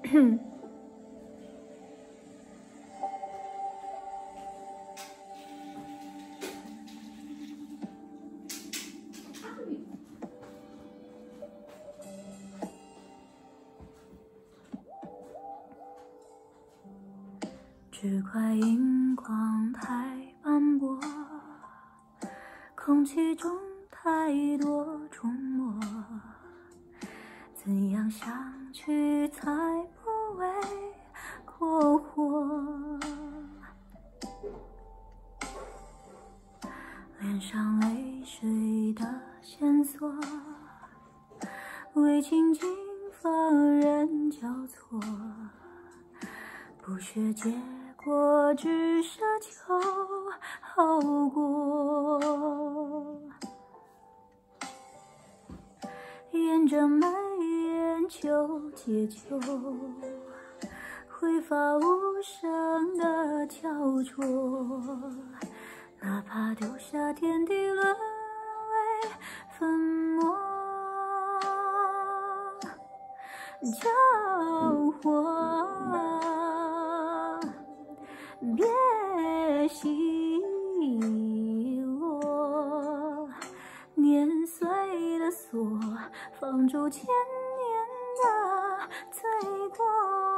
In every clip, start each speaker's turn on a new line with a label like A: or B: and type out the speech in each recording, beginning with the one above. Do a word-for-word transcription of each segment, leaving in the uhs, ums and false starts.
A: 只怪荧光太斑驳，空气中太多触摸，怎样想去才不为过火？脸上泪水的线索，为情景放任交错，不屑结果，只奢求好过。沿着眉眼求解救，挥发无声的焦灼，哪怕丢下天地沦为粉末，交火，别熄落，年岁的锁，放逐千年的罪过，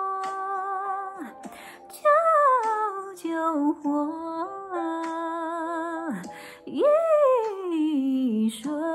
A: 救救火，一瞬。